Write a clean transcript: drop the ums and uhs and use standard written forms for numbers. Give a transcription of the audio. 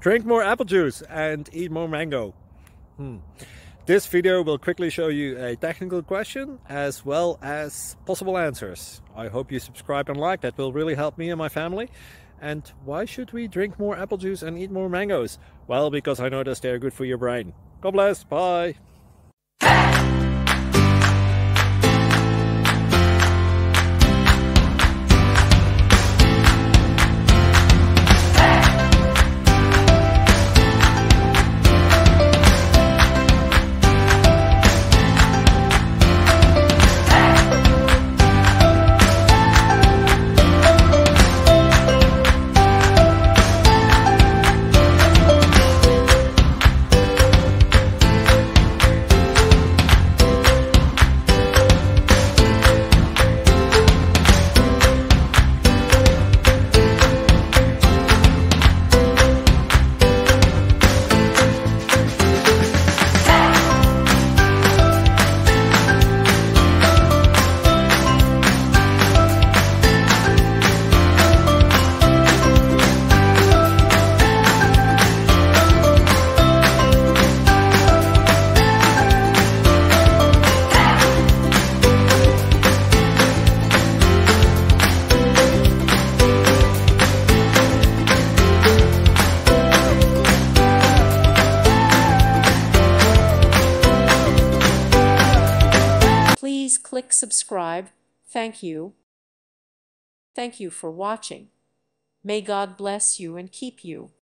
Drink more apple juice and eat more mango. This video will quickly show you a technical question as well as possible answers. I hope you subscribe and like, that will really help me and my family. And why should we drink more apple juice and eat more mangoes? Well, because I noticed they're good for your brain. God bless, bye! Please click subscribe. Thank you. Thank you for watching. May God bless you and keep you.